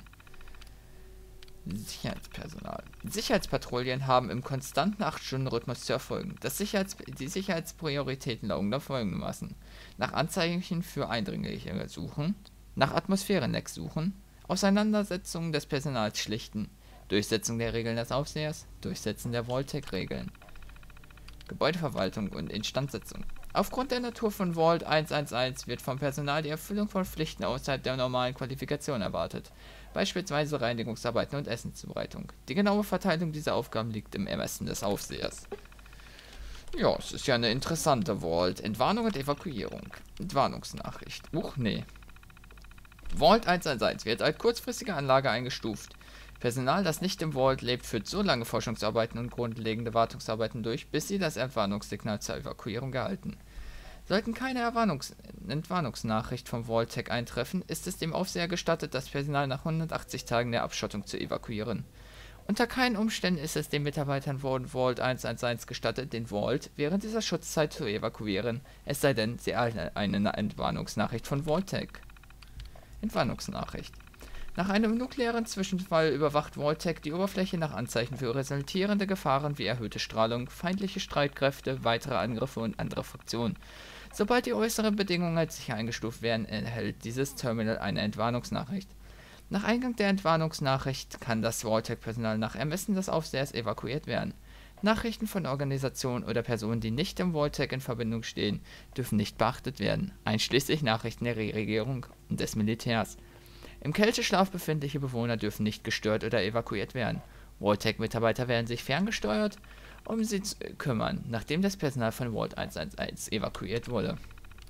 S1: Sicherheitspersonal. Sicherheitspatrouillen haben im konstanten 8-Stunden-Rhythmus zu erfolgen. Die Sicherheitsprioritäten lauten folgendermaßen: nach Anzeichen für Eindringliche suchen, nach Atmosphärenleck suchen, Auseinandersetzungen des Personals schlichten, Durchsetzung der Regeln des Aufsehers, Durchsetzen der Vault-Tec-Regeln, Gebäudeverwaltung und Instandsetzung. Aufgrund der Natur von Vault 111 wird vom Personal die Erfüllung von Pflichten außerhalb der normalen Qualifikation erwartet, beispielsweise Reinigungsarbeiten und Essenszubereitung. Die genaue Verteilung dieser Aufgaben liegt im Ermessen des Aufsehers. Ja, es ist ja eine interessante Vault. Entwarnung und Evakuierung. Entwarnungsnachricht. Nee. Vault 111 wird als kurzfristige Anlage eingestuft. Personal, das nicht im Vault lebt, führt so lange Forschungsarbeiten und grundlegende Wartungsarbeiten durch, bis sie das Entwarnungssignal zur Evakuierung erhalten. Sollten keine Entwarnungsnachricht vom Vault-Tec eintreffen, ist es dem Aufseher gestattet, das Personal nach 180 Tagen der Abschottung zu evakuieren. Unter keinen Umständen ist es den Mitarbeitern von Vault 111 gestattet, den Vault während dieser Schutzzeit zu evakuieren, es sei denn, sie erhalten eine Entwarnungsnachricht von Vault-Tec. Entwarnungsnachricht. Nach einem nuklearen Zwischenfall überwacht Vault-Tec die Oberfläche nach Anzeichen für resultierende Gefahren wie erhöhte Strahlung, feindliche Streitkräfte, weitere Angriffe und andere Fraktionen. Sobald die äußeren Bedingungen als sicher eingestuft werden, erhält dieses Terminal eine Entwarnungsnachricht. Nach Eingang der Entwarnungsnachricht kann das Vault-Tec-Personal nach Ermessen des Aufsehers evakuiert werden. Nachrichten von Organisationen oder Personen, die nicht im Vault-Tec in Verbindung stehen, dürfen nicht beachtet werden, einschließlich Nachrichten der Regierung und des Militärs. Im Kälteschlaf befindliche Bewohner dürfen nicht gestört oder evakuiert werden. Vault-Tec-Mitarbeiter werden sich ferngesteuert um sie zu kümmern, nachdem das Personal von Vault 111 evakuiert wurde.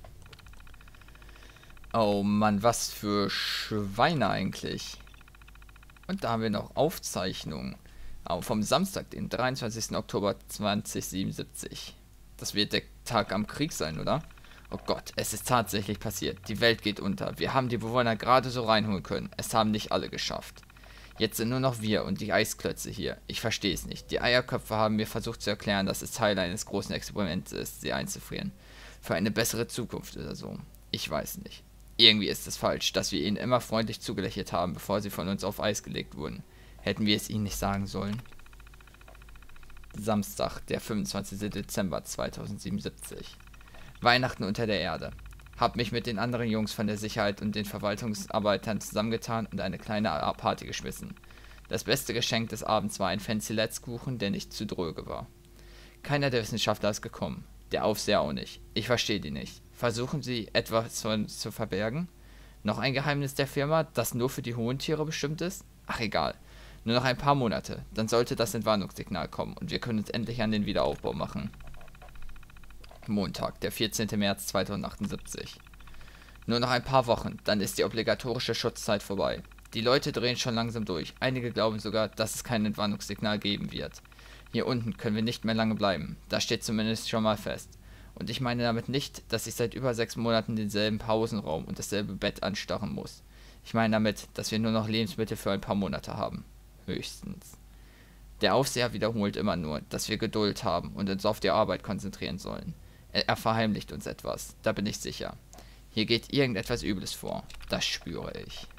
S1: Oh Mann, was für Schweine eigentlich. Und da haben wir noch Aufzeichnungen vom Samstag, den 23. Oktober 2077. Das wird der Tag am Krieg sein, oder? Oh Gott, es ist tatsächlich passiert. Die Welt geht unter. Wir haben die Bewohner gerade so reinholen können. Es haben nicht alle geschafft. Jetzt sind nur noch wir und die Eisklötze hier. Ich verstehe es nicht. Die Eierköpfe haben mir versucht zu erklären, dass es Teil eines großen Experiments ist, sie einzufrieren. Für eine bessere Zukunft oder so. Ich weiß nicht. Irgendwie ist es falsch, dass wir ihnen immer freundlich zugelächelt haben, bevor sie von uns auf Eis gelegt wurden. Hätten wir es ihnen nicht sagen sollen? Samstag, der 25. Dezember 2077. Weihnachten unter der Erde. Hab mich mit den anderen Jungs von der Sicherheit und den Verwaltungsarbeitern zusammengetan und eine kleine Party geschmissen. Das beste Geschenk des Abends war ein fancy Letzkuchen, der nicht zu dröge war. Keiner der Wissenschaftler ist gekommen. Der Aufseher auch nicht. Ich verstehe die nicht. Versuchen sie, etwas zu verbergen? Noch ein Geheimnis der Firma, das nur für die hohen Tiere bestimmt ist? Ach egal. Nur noch ein paar Monate. Dann sollte das Entwarnungssignal kommen und wir können uns endlich an den Wiederaufbau machen. Montag, der 14. März 2078. Nur noch ein paar Wochen, dann ist die obligatorische Schutzzeit vorbei. Die Leute drehen schon langsam durch. Einige glauben sogar, dass es kein Entwarnungssignal geben wird. Hier unten können wir nicht mehr lange bleiben. Das steht zumindest schon mal fest. Und ich meine damit nicht, dass ich seit über 6 Monaten denselben Pausenraum und dasselbe Bett anstarren muss. Ich meine damit, dass wir nur noch Lebensmittel für ein paar Monate haben. Höchstens. Der Aufseher wiederholt immer nur, dass wir Geduld haben und uns auf die Arbeit konzentrieren sollen. Er verheimlicht uns etwas, da bin ich sicher. Hier geht irgendetwas Übles vor, das spüre ich.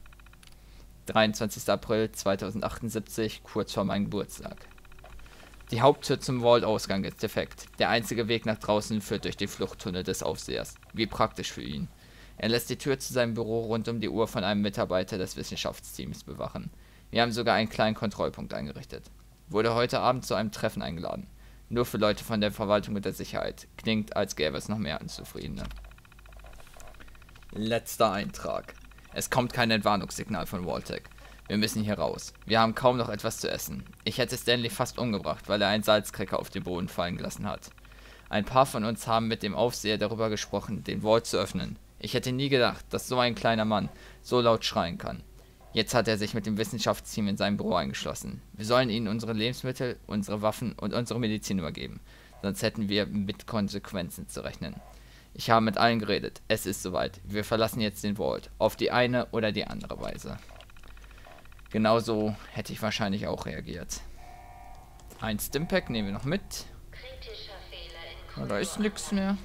S1: 23. April 2078, kurz vor meinem Geburtstag. Die Haupttür zum Vault-Ausgang ist defekt. Der einzige Weg nach draußen führt durch den Fluchttunnel des Aufsehers. Wie praktisch für ihn. Er lässt die Tür zu seinem Büro rund um die Uhr von einem Mitarbeiter des Wissenschaftsteams bewachen. Wir haben sogar einen kleinen Kontrollpunkt eingerichtet. Wurde heute Abend zu einem Treffen eingeladen. Nur für Leute von der Verwaltung und der Sicherheit. Klingt, als gäbe es noch mehr Unzufriedene. Letzter Eintrag. Es kommt kein Entwarnungssignal von Vault-Tec. Wir müssen hier raus. Wir haben kaum noch etwas zu essen. Ich hätte Stanley fast umgebracht, weil er einen Salzcracker auf den Boden fallen gelassen hat. Ein paar von uns haben mit dem Aufseher darüber gesprochen, den Vault zu öffnen. Ich hätte nie gedacht, dass so ein kleiner Mann so laut schreien kann. Jetzt hat er sich mit dem Wissenschaftsteam in sein Büro eingeschlossen. Wir sollen ihnen unsere Lebensmittel, unsere Waffen und unsere Medizin übergeben. Sonst hätten wir mit Konsequenzen zu rechnen. Ich habe mit allen geredet. Es ist soweit. Wir verlassen jetzt den Vault. Auf die eine oder die andere Weise. Genauso hätte ich wahrscheinlich auch reagiert. Ein Stimpack nehmen wir noch mit. Oh, da ist nichts mehr.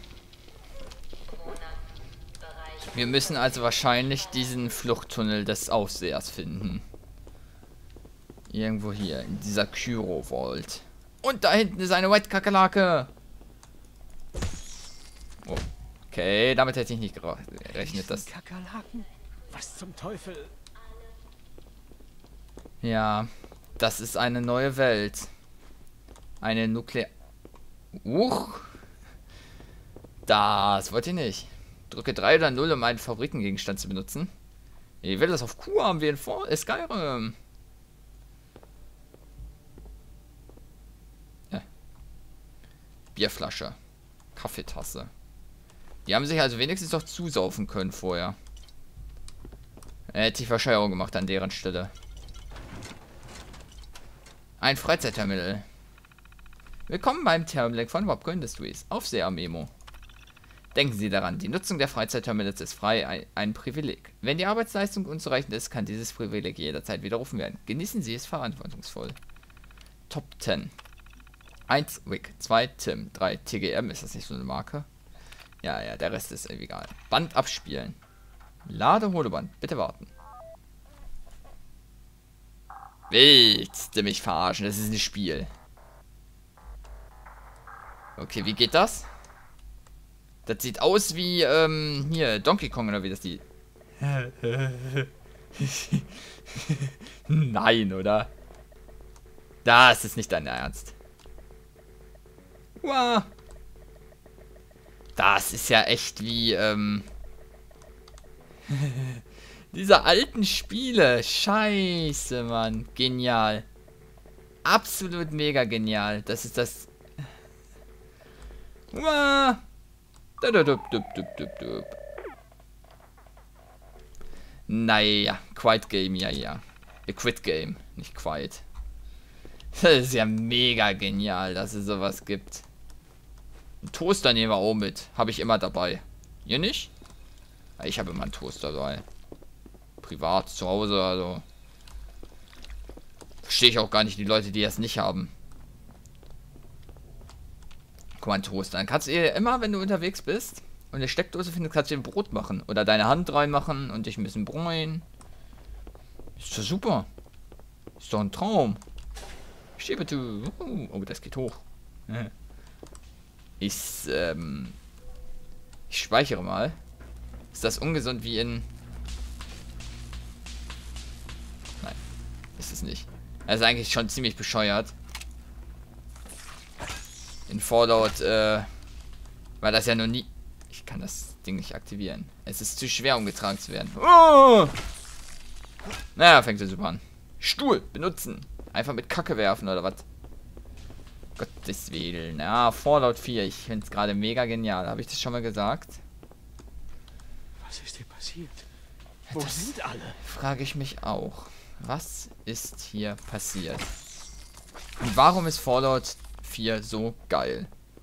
S1: Wir müssen also wahrscheinlich diesen Fluchttunnel des Aufsehers finden. Irgendwo hier, in dieser Kyro-Vault. Und da hinten ist eine White-Kakerlake. Oh. Okay, damit hätte ich nicht gerechnet, dass...
S2: Kakerlaken? Was zum Teufel?
S1: Ja, das ist eine neue Welt. Eine Nuklear... Das wollte ich nicht. Drücke 3 oder 0, um einen Favoritengegenstand zu benutzen. Ich will das auf Q haben, wie in Skyrim. Ja. Bierflasche. Kaffeetasse. Die haben sich also wenigstens doch zusaufen können vorher. Hätte ich wahrscheinlich auch gemacht an deren Stelle. Ein Freizeitterminal. Willkommen beim Terminal von Wapco Industries. Aufseher-Memo. Denken Sie daran, die Nutzung der Freizeitterminals ist frei ein Privileg. Wenn die Arbeitsleistung unzureichend ist, kann dieses Privileg jederzeit widerrufen werden. Genießen Sie es verantwortungsvoll. Top 10. 1 Wick, 2 Tim, 3 TGM, ist das nicht so eine Marke? Ja, der Rest ist egal. Band abspielen. Lade Holoband, bitte warten. Willst du mich verarschen? Das ist ein Spiel. Okay, wie geht das? Das sieht aus wie, hier, Donkey Kong oder wie das die... Nein, oder? Das ist nicht dein Ernst. Wow. Das ist ja echt wie, Diese alten Spiele. Scheiße, Mann. Genial. Absolut mega genial. Das ist das... Naja, Quiet Game, ja. Quit Game, nicht Quiet. Das ist ja mega genial, dass es sowas gibt. Ein Toaster nehmen wir auch mit. Habe ich immer dabei. Ihr nicht? Ja, ich habe immer einen Toaster dabei. Privat, zu Hause, also. Verstehe ich auch gar nicht die Leute, die das nicht haben. Guck mal, ein Toaster. Dann kannst du immer, wenn du unterwegs bist und eine Steckdose findest, kannst du ein Brot machen. Oder deine Hand reinmachen und dich ein bisschen bräunen. Ist doch super. Ist doch ein Traum. Schiebe du. Oh, das geht hoch. Ich speichere mal. Ist das ungesund wie in... Nein, ist es nicht. Das ist eigentlich schon ziemlich bescheuert. In Fallout, war das ja noch nie... Ich kann das Ding nicht aktivieren. Es ist zu schwer, um getragen zu werden. Oh! Naja, fängt ja super an. Stuhl benutzen. Einfach mit Kacke werfen, oder was? Gottes Willen. Ja, Fallout 4. Ich finde es gerade mega genial. Habe ich das schon mal gesagt?
S4: Was ist hier passiert? Wo sind alle?
S1: Frage ich mich auch. Was ist hier passiert? Und warum ist Fallout 4 so geil?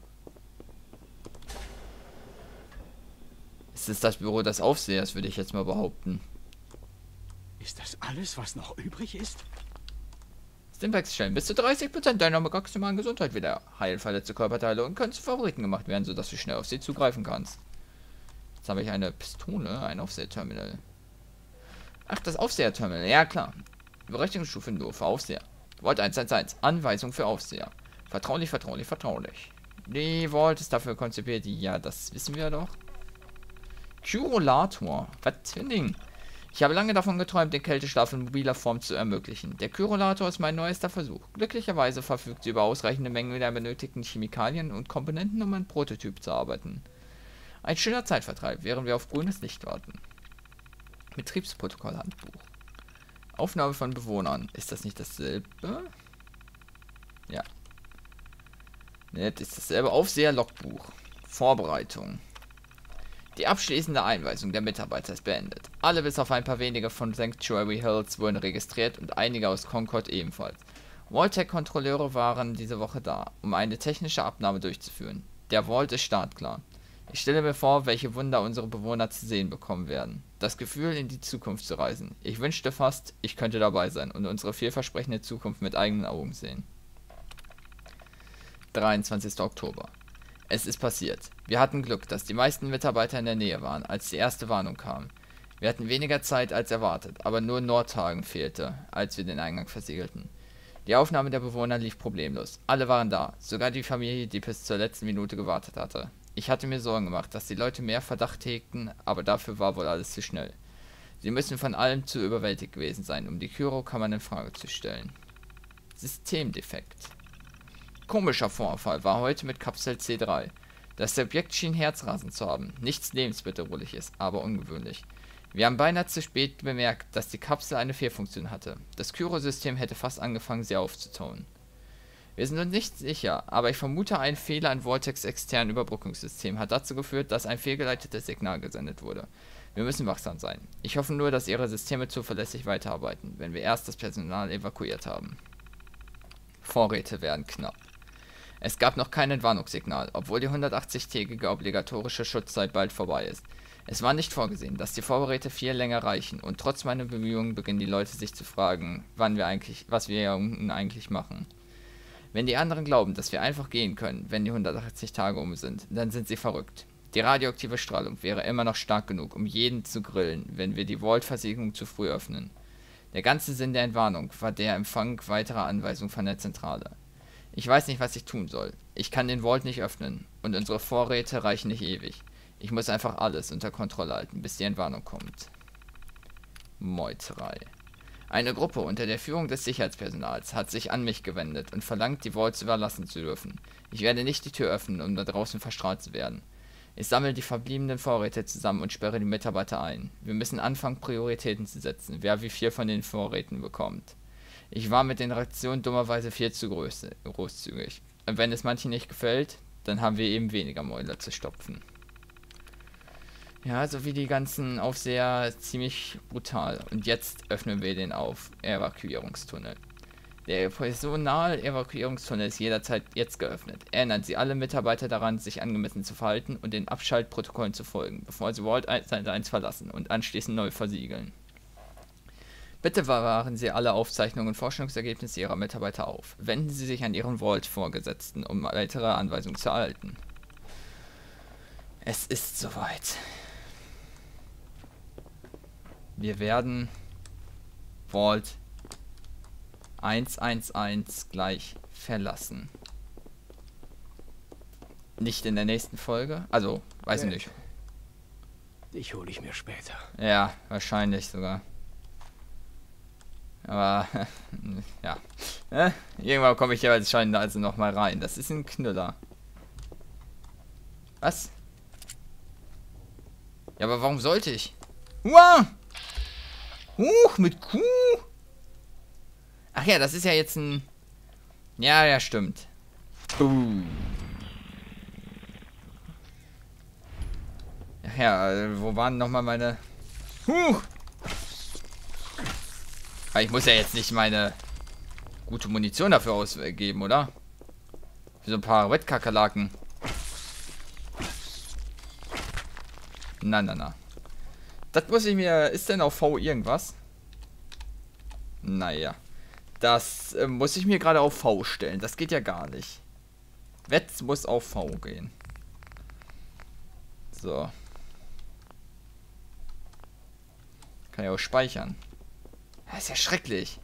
S1: Ist es das Büro des Aufsehers, würde ich jetzt mal behaupten.
S4: Ist das alles, was noch übrig ist?
S1: Stimpaks stellen bis zu 30% deiner maximalen Gesundheit wieder. Heilen verletzte Körperteile und können zu Favoriten gemacht werden, sodass du schnell auf sie zugreifen kannst. Jetzt habe ich eine Pistole, ein Aufseherterminal. Ach, das Aufseherterminal, ja klar. Berechtigungsstufe nur für Aufseher. Vault 111, Anweisung für Aufseher. Vertraulich, vertraulich, vertraulich. Die Vault ist dafür konzipiert, ja, das wissen wir doch. Kyrolator, was für ein Ding. Ich habe lange davon geträumt, den Kälteschlaf in mobiler Form zu ermöglichen. Der Kyrolator ist mein neuester Versuch. Glücklicherweise verfügt sie über ausreichende Mengen der benötigten Chemikalien und Komponenten, um ein Prototyp zu arbeiten. Ein schöner Zeitvertreib, während wir auf grünes Licht warten. Betriebsprotokollhandbuch. Aufnahme von Bewohnern. Ist das nicht dasselbe? Ja. Das ist dasselbe. Aufseher-Logbuch. Vorbereitung. Die abschließende Einweisung der Mitarbeiter ist beendet. Alle bis auf ein paar wenige von Sanctuary Hills wurden registriert und einige aus Concord ebenfalls. Vault-Tech-Kontrolleure waren diese Woche da, um eine technische Abnahme durchzuführen. Der Vault ist startklar. Ich stelle mir vor, welche Wunder unsere Bewohner zu sehen bekommen werden. Das Gefühl, in die Zukunft zu reisen. Ich wünschte fast, ich könnte dabei sein und unsere vielversprechende Zukunft mit eigenen Augen sehen. 23. Oktober. Es ist passiert. Wir hatten Glück, dass die meisten Mitarbeiter in der Nähe waren, als die erste Warnung kam. Wir hatten weniger Zeit als erwartet, aber nur Nordhagen fehlte, als wir den Eingang versiegelten. Die Aufnahme der Bewohner lief problemlos. Alle waren da, sogar die Familie, die bis zur letzten Minute gewartet hatte. Ich hatte mir Sorgen gemacht, dass die Leute mehr Verdacht hegten, aber dafür war wohl alles zu schnell. Sie müssen von allem zu überwältigt gewesen sein, um die Kyrokammern in Frage zu stellen. Systemdefekt. Komischer Vorfall war heute mit Kapsel C3. Das Objekt schien Herzrasen zu haben. Nichts lebensbedrohliches, aber ungewöhnlich. Wir haben beinahe zu spät bemerkt, dass die Kapsel eine Fehlfunktion hatte. Das Kyrosystem hätte fast angefangen, sie aufzutauen. Wir sind uns nicht sicher, aber ich vermute, ein Fehler an Vortex externen Überbrückungssystem hat dazu geführt, dass ein fehlgeleitetes Signal gesendet wurde. Wir müssen wachsam sein. Ich hoffe nur, dass Ihre Systeme zuverlässig weiterarbeiten, wenn wir erst das Personal evakuiert haben. Vorräte werden knapp. Es gab noch kein Entwarnungssignal, obwohl die 180-tägige obligatorische Schutzzeit bald vorbei ist. Es war nicht vorgesehen, dass die Vorräte viel länger reichen, und trotz meiner Bemühungen beginnen die Leute sich zu fragen, was wir hier unten eigentlich machen. Wenn die anderen glauben, dass wir einfach gehen können, wenn die 180 Tage um sind, dann sind sie verrückt. Die radioaktive Strahlung wäre immer noch stark genug, um jeden zu grillen, wenn wir die Vault-Versiegelung zu früh öffnen. Der ganze Sinn der Entwarnung war der Empfang weiterer Anweisungen von der Zentrale. Ich weiß nicht, was ich tun soll. Ich kann den Vault nicht öffnen, und unsere Vorräte reichen nicht ewig. Ich muss einfach alles unter Kontrolle halten, bis die Entwarnung kommt. Meuterei. Eine Gruppe unter der Führung des Sicherheitspersonals hat sich an mich gewendet und verlangt, die Vault überlassen zu dürfen. Ich werde nicht die Tür öffnen, um da draußen verstrahlt zu werden. Ich sammle die verbliebenen Vorräte zusammen und sperre die Mitarbeiter ein. Wir müssen anfangen, Prioritäten zu setzen, wer wie viel von den Vorräten bekommt. Ich war mit den Rationen dummerweise viel zu großzügig. Und wenn es manchen nicht gefällt, dann haben wir eben weniger Mäuler zu stopfen. Ja, so wie die ganzen Aufseher, ziemlich brutal. Und jetzt öffnen wir den Evakuierungstunnel. Der Personal-Evakuierungstunnel ist jederzeit jetzt geöffnet. Erinnern Sie alle Mitarbeiter daran, sich angemessen zu verhalten und den Abschaltprotokollen zu folgen, bevor sie Vault 1 verlassen und anschließend neu versiegeln. Bitte bewahren Sie alle Aufzeichnungen und Forschungsergebnisse Ihrer Mitarbeiter auf. Wenden Sie sich an Ihren Vault-Vorgesetzten, um weitere Anweisungen zu erhalten. Es ist soweit. Wir werden Vault 111 gleich verlassen. Nicht in der nächsten Folge. Also, weiß ich nicht.
S2: Dich hole ich mir später.
S1: Ja, wahrscheinlich sogar. Aber, ja. Irgendwann komme ich ja anscheinend also noch mal rein. Das ist ein Knüller. Was? Ja, aber warum sollte ich? Wow! Huch, mit Q! Ach ja, das ist ja jetzt ein... Ja, stimmt. Ach ja, wo waren nochmal meine... Huch! Aber ich muss ja jetzt nicht meine gute Munition dafür ausgeben, oder? Für so ein paar Wettkakerlaken. Na. Das muss ich mir... Ist denn auf V irgendwas? Naja. Das muss ich mir gerade auf V stellen. Das geht ja gar nicht. Wetz muss auf V gehen. So. Kann ja auch speichern. Das ist ja schrecklich.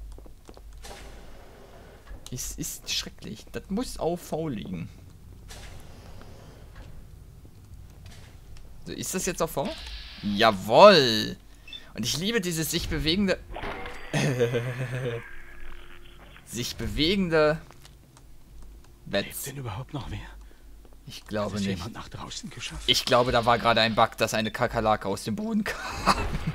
S1: Es ist schrecklich. Das muss auf V liegen. So, ist das jetzt auf V? Jawohl! Und ich liebe dieses sich bewegende... sich bewegende...
S2: Lebt denn überhaupt noch wer?
S1: Ich glaube
S2: Hat es
S1: nicht.
S2: jemand nach draußen geschafft?
S1: Ich glaube, da war gerade ein Bug, dass eine Kakerlake aus dem Boden kam.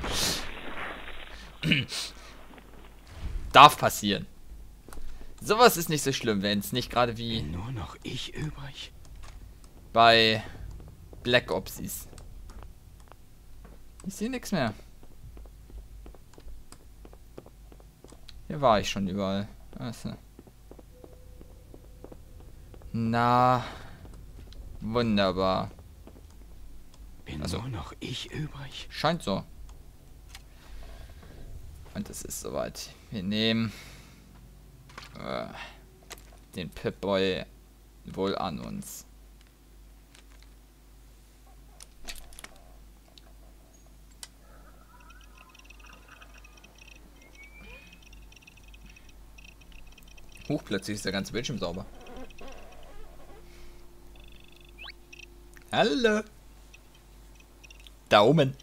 S1: Darf passieren. Sowas ist nicht so schlimm, wenn es nicht gerade wie...
S2: Bin nur noch ich übrig.
S1: Bei Black Ops ist. Ich sehe nichts mehr. Hier war ich schon überall. Also. Na. Wunderbar.
S2: Bin nur noch ich übrig.
S1: Scheint so. Und es ist soweit. Wir nehmen den Pip-Boy wohl an uns. Huch, plötzlich ist der ganze Bildschirm sauber. Hallo. Daumen.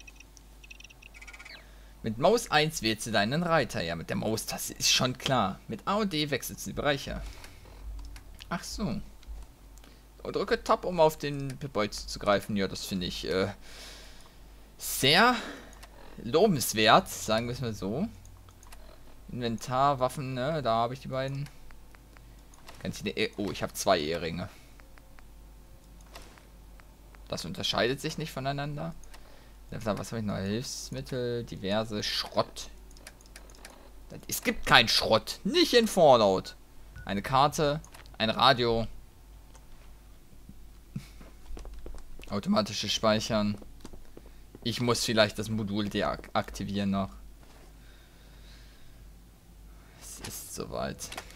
S1: Mit Maus 1 wählst du deinen Reiter. Ja, mit der Maustaste ist schon klar. Mit A und D wechselst du die Bereiche. Ach so. Und drücke Tab, um auf den Pip-Boy zuzugreifen. Ja, das finde ich sehr lobenswert, sagen wir es mal so. Inventar, Waffen, ne? Da habe ich die beiden. Ganz viele oh, ich habe 2 Eheringe. Das unterscheidet sich nicht voneinander. Was habe ich noch? Hilfsmittel, diverse Schrott. Es gibt keinen Schrott. Nicht in Fallout. Eine Karte, ein Radio. Automatisches Speichern. Ich muss vielleicht das Modul deaktivieren noch. Es ist soweit.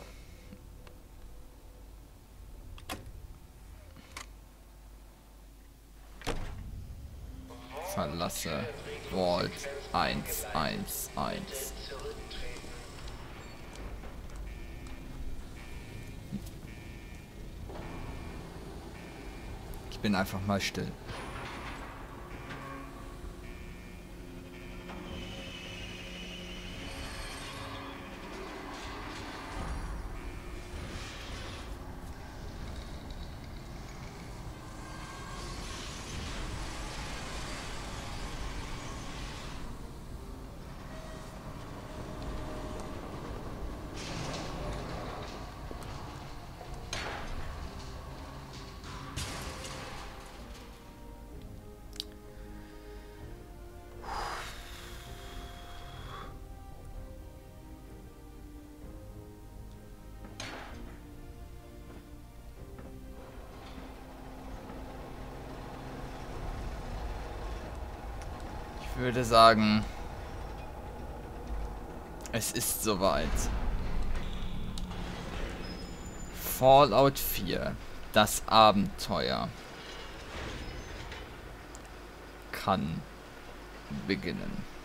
S1: Verlasse Vault 111. Ich bin einfach mal still. Ich würde sagen, es ist soweit. Fallout 4. Das Abenteuer kann beginnen.